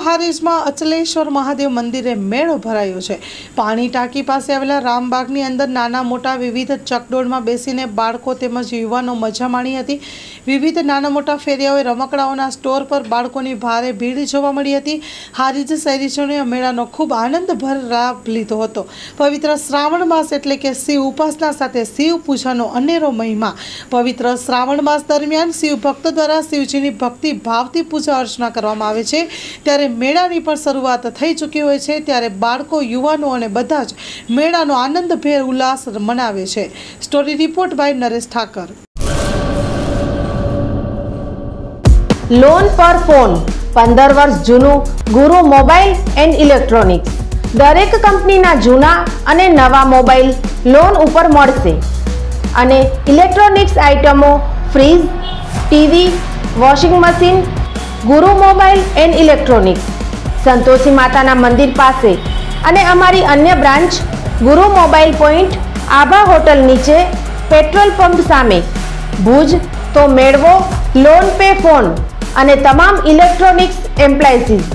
હારીજમાં અચલેશ્વર મહાદેવ મંદિરે મેળો ભરાયો છે। પાણી ટાંકી પાસે આવેલા રામબાગની અંદર નાના મોટા વિવિધ ચકડોળમાં બેસીને બાળકો તેમજ યુવાનો મજા માણી હતી। વિવિધ નાના મોટા ફેરિયાઓએ રમકડાઓના સ્ટોર પર બાળકોની ભારે ભીડ જોવા મળી હતી। હારીજ શહેરીજનોએ મેળાનો ખૂબ આનંદભર લાભ લીધો હતો। પવિત્ર શ્રાવણ માસ એટલે કે શિવ ઉપાસના સાથે શિવ પૂજાનો અનેરો મહિમા। પવિત્ર શ્રાવણ માસ દરમિયાન શિવ ભક્તો દ્વારા શિવજીની ભક્તિ ભાવથી પૂજા અર્ચના કરવામાં આવે છે। ત્યારે મેળાની પણ શરૂઆત થઈ ચૂકી હોય છે। ત્યારે બાળકો, યુવાનો અને બધા જ મેળાનો આનંદભેર ઉલ્લાસ મનાવે છે। Story report by Naresh Thakar. Loan પર ફોન 15 વર્ષ જૂનું ગુરુ મોબાઈલ એન્ડ ઇલેક્ટ્રોનિક્સ। દરેક કંપનીના જૂના અને નવા મોબાઈલ લોન ઉપર મળશે અને ઇલેક્ટ્રોનિક્સ આઇટમો fridge, TV, washing machine. Guru mobile and electronics Santoshi માતાના મંદિર પાસે અને અમારી અન્ય branch Guru mobile point Abha hotel નીચે પેટ્રોલ પંપ સામે ભુજ। તો મેળવો લોન પે ફોન અને તમામ ઇલેક્ટ્રોનિક્સ એપ્લાયન્સીસ।